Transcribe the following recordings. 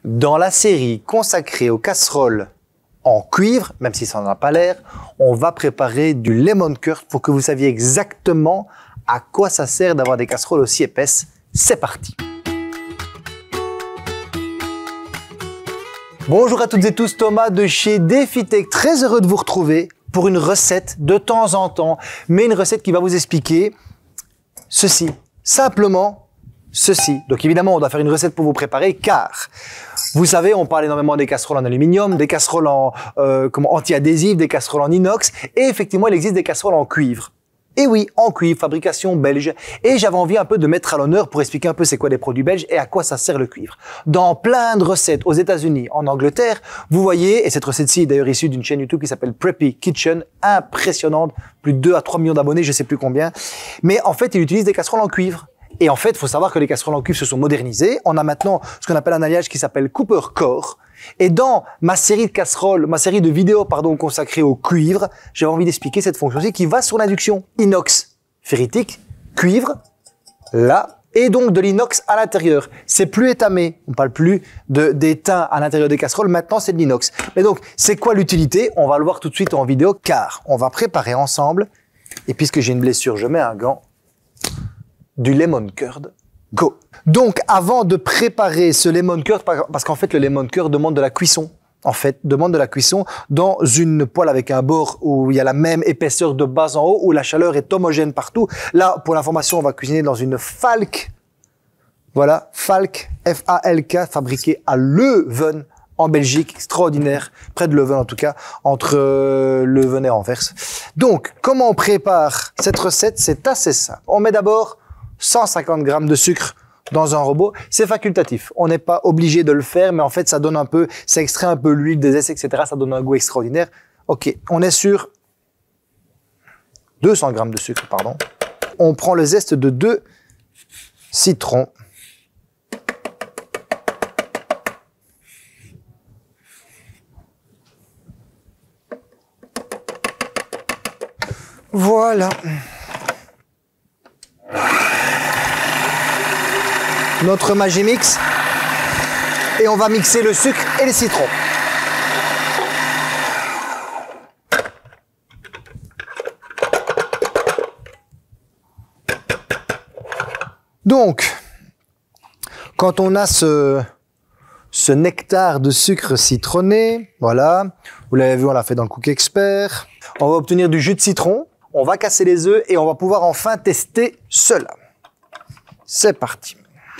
Dans la série consacrée aux casseroles en cuivre, même si ça n'en a pas l'air, on va préparer du lemon curd pour que vous saviez exactement à quoi ça sert d'avoir des casseroles aussi épaisses. C'est parti! Bonjour à toutes et tous, Thomas de chez DefiTech, très heureux de vous retrouver pour une recette de temps en temps, mais une recette qui va vous expliquer ceci, simplement ceci. Donc évidemment, on doit faire une recette pour vous préparer car, vous savez, on parle énormément des casseroles en aluminium, des casseroles en anti-adhésives, des casseroles en inox, et effectivement, il existe des casseroles en cuivre. Et oui, en cuivre, fabrication belge. Et j'avais envie un peu de mettre à l'honneur pour expliquer un peu c'est quoi les produits belges et à quoi ça sert le cuivre. Dans plein de recettes aux États-Unis, en Angleterre, vous voyez, et cette recette-ci est d'ailleurs issue d'une chaîne YouTube qui s'appelle Preppy Kitchen, impressionnante, plus de 2 à 3 millions d'abonnés, je sais plus combien. Mais en fait, ils utilisent des casseroles en cuivre. Et en fait, il faut savoir que les casseroles en cuivre se sont modernisées. On a maintenant ce qu'on appelle un alliage qui s'appelle Cooper Core. Et dans ma série de casseroles, ma série de vidéos, consacrées au cuivre, j'avais envie d'expliquer cette fonction-ci qui va sur l'induction. Inox, ferritique, cuivre, là, et donc de l'inox à l'intérieur. C'est plus étamé. On parle plus d'étain à l'intérieur des casseroles. Maintenant, c'est de l'inox. Mais donc, c'est quoi l'utilité? On va le voir tout de suite en vidéo, car on va préparer ensemble. Et puisque j'ai une blessure, je mets un gant. Du lemon curd. Go! Donc, avant de préparer ce lemon curd, parce qu'en fait, le lemon curd demande de la cuisson. En fait, demande de la cuisson dans une poêle avec un bord où il y a la même épaisseur de bas en haut, où la chaleur est homogène partout. Là, pour l'information, on va cuisiner dans une Falk. Voilà, Falk, F-A-L-K, fabriquée à Leuven, en Belgique, extraordinaire, près de Leuven en tout cas, entre Leuven et Anvers. Donc, comment on prépare cette recette? C'est assez simple. On met d'abord 150 grammes de sucre dans un robot, c'est facultatif. On n'est pas obligé de le faire, mais en fait, ça donne un peu, ça extrait un peu l'huile des essais, etc. Ça donne un goût extraordinaire. Ok, on est sur 200 grammes de sucre, pardon. On prend le zeste de 2 citrons. Voilà. Notre Magimix, et on va mixer le sucre et les citrons. Donc, quand on a ce nectar de sucre citronné, voilà, vous l'avez vu, on l'a fait dans le Cook Expert, on va obtenir du jus de citron, on va casser les œufs et on va pouvoir enfin tester cela. C'est parti.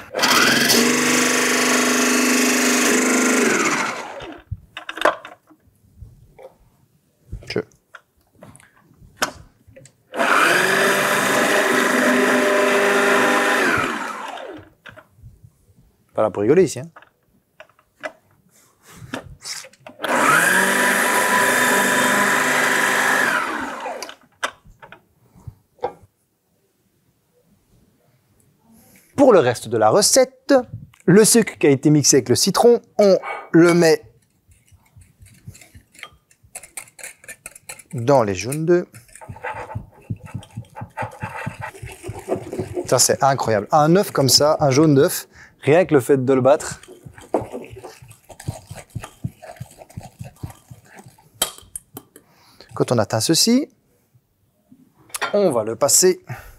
Pas là pour rigoler ici, hein. Pour le reste de la recette, le sucre qui a été mixé avec le citron, on le met dans les jaunes d'œufs. Ça, c'est incroyable. Un œuf comme ça, un jaune d'œuf, rien que le fait de le battre. Quand on atteint ceci, on va le passer.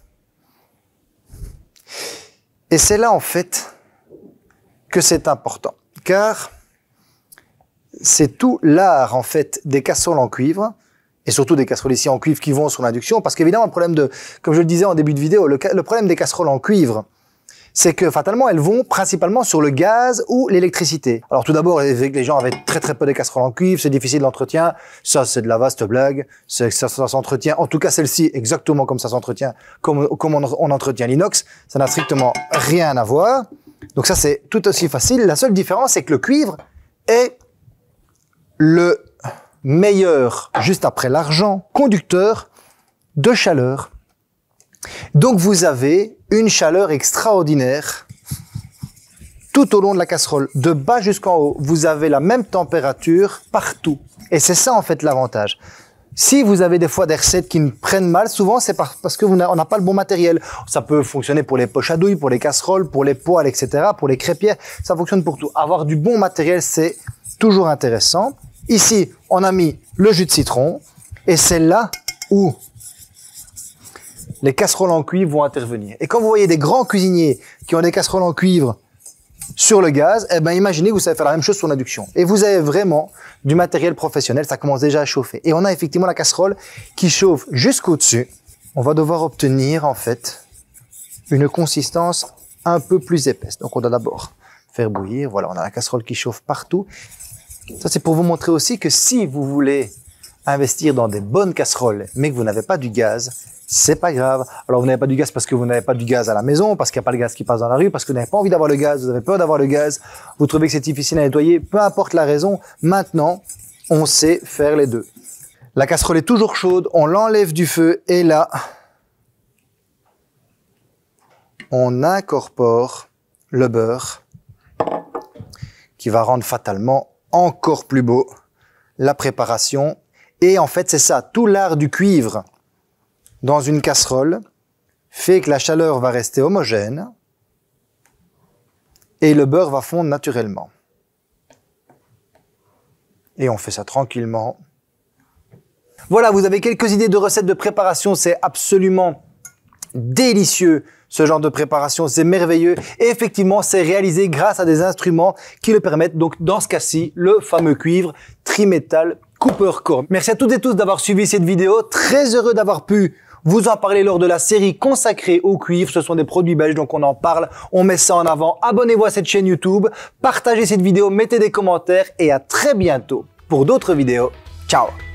Et c'est là, en fait, que c'est important. Car c'est tout l'art, en fait, des casseroles en cuivre, et surtout des casseroles ici en cuivre qui vont sur l'induction, parce qu'évidemment, le problème comme je le disais en début de vidéo, le problème des casseroles en cuivre, c'est que fatalement, elles vont principalement sur le gaz ou l'électricité. Alors tout d'abord, les gens avaient très très peu de casseroles en cuivre, c'est difficile l'entretien, ça c'est de la vaste blague, ça s'entretient, en tout cas celle-ci, exactement comme ça s'entretient, comme on entretient l'inox, ça n'a strictement rien à voir. Donc ça c'est tout aussi facile, la seule différence c'est que le cuivre est le meilleur, juste après l'argent, conducteur de chaleur. Donc vous avez une chaleur extraordinaire tout au long de la casserole, de bas jusqu'en haut. Vous avez la même température partout. Et c'est ça en fait l'avantage. Si vous avez des fois des recettes qui ne prennent mal, souvent c'est parce que on n'a pas le bon matériel. Ça peut fonctionner pour les poches à douille, pour les casseroles, pour les poêles, etc., pour les crêpières. Ça fonctionne pour tout. Avoir du bon matériel, c'est toujours intéressant. Ici, on a mis le jus de citron et c'est là où les casseroles en cuivre vont intervenir. Et quand vous voyez des grands cuisiniers qui ont des casseroles en cuivre sur le gaz, eh ben imaginez que vous savez faire la même chose sur l'induction. Et vous avez vraiment du matériel professionnel, ça commence déjà à chauffer. Et on a effectivement la casserole qui chauffe jusqu'au-dessus. On va devoir obtenir en fait une consistance un peu plus épaisse. Donc on doit d'abord faire bouillir. Voilà, on a la casserole qui chauffe partout. Ça c'est pour vous montrer aussi que si vous voulez investir dans des bonnes casseroles, mais que vous n'avez pas du gaz, c'est pas grave. Alors vous n'avez pas du gaz parce que vous n'avez pas du gaz à la maison, parce qu'il n'y a pas le gaz qui passe dans la rue, parce que vous n'avez pas envie d'avoir le gaz, vous avez peur d'avoir le gaz, vous trouvez que c'est difficile à nettoyer, peu importe la raison, maintenant, on sait faire les deux. La casserole est toujours chaude, on l'enlève du feu et là, on incorpore le beurre qui va rendre fatalement encore plus beau la préparation. Et en fait, c'est ça, tout l'art du cuivre dans une casserole fait que la chaleur va rester homogène et le beurre va fondre naturellement. Et on fait ça tranquillement. Voilà, vous avez quelques idées de recettes de préparation, c'est absolument délicieux. Ce genre de préparation, c'est merveilleux. Et effectivement, c'est réalisé grâce à des instruments qui le permettent. Donc, dans ce cas-ci, le fameux cuivre Trimetal Cooper Core. Merci à toutes et tous d'avoir suivi cette vidéo. Très heureux d'avoir pu vous en parler lors de la série consacrée au cuivre. Ce sont des produits belges, donc on en parle, on met ça en avant. Abonnez-vous à cette chaîne YouTube, partagez cette vidéo, mettez des commentaires et à très bientôt pour d'autres vidéos. Ciao!